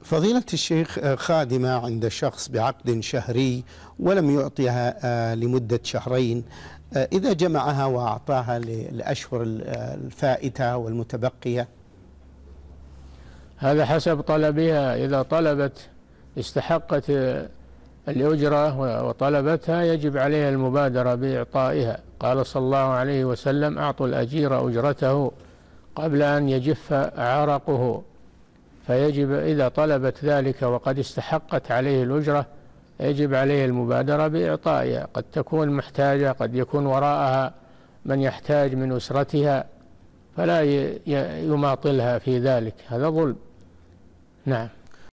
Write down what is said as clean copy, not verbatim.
فضيلة الشيخ، خادمة عند شخص بعقد شهري ولم يعطيها لمدة شهرين، إذا جمعها وأعطاها للأشهر الفائتة والمتبقية؟ هذا حسب طلبها. إذا طلبت استحقت الأجرة وطلبتها يجب عليها المبادرة بإعطائها. قال صلى الله عليه وسلم: أعطوا الأجير أجرته قبل أن يجف عرقه. فيجب إذا طلبت ذلك وقد استحقت عليه الأجرة يجب عليه المبادرة بإعطائها. قد تكون محتاجة، قد يكون وراءها من يحتاج من أسرتها، فلا يماطلها في ذلك، هذا ظلم. نعم.